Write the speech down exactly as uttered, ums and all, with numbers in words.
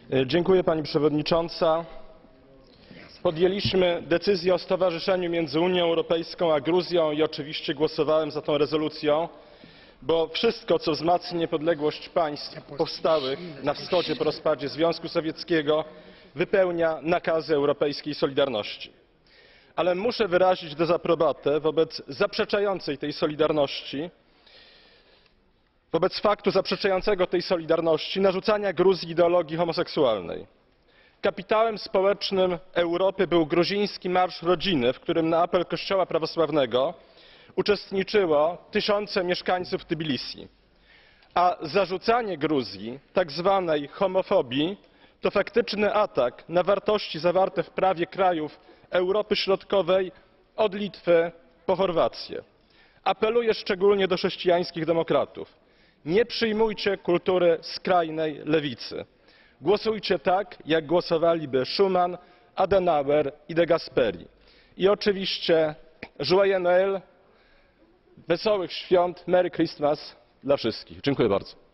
Dziękuję Pani Przewodnicząca. Podjęliśmy decyzję o stowarzyszeniu między Unią Europejską a Gruzją i oczywiście głosowałem za tą rezolucją, bo wszystko, co wzmacni niepodległość państw powstałych na wschodzie po rozpadzie Związku Sowieckiego, wypełnia nakazy europejskiej solidarności. Ale muszę wyrazić dezaprobatę wobec zaprzeczającej tej solidarności, wobec faktu zaprzeczającego tej solidarności narzucania Gruzji ideologii homoseksualnej. Kapitałem społecznym Europy był gruziński Marsz Rodziny, w którym na apel Kościoła Prawosławnego uczestniczyło tysiące mieszkańców Tbilisi. A zarzucanie Gruzji tak zwanej homofobii to faktyczny atak na wartości zawarte w prawie krajów Europy Środkowej od Litwy po Chorwację. Apeluję szczególnie do chrześcijańskich demokratów. Nie przyjmujcie kultury skrajnej lewicy. Głosujcie tak, jak głosowaliby Schuman, Adenauer i de Gasperi. I oczywiście Joyeux Noël, wesołych świąt, Merry Christmas dla wszystkich. Dziękuję bardzo.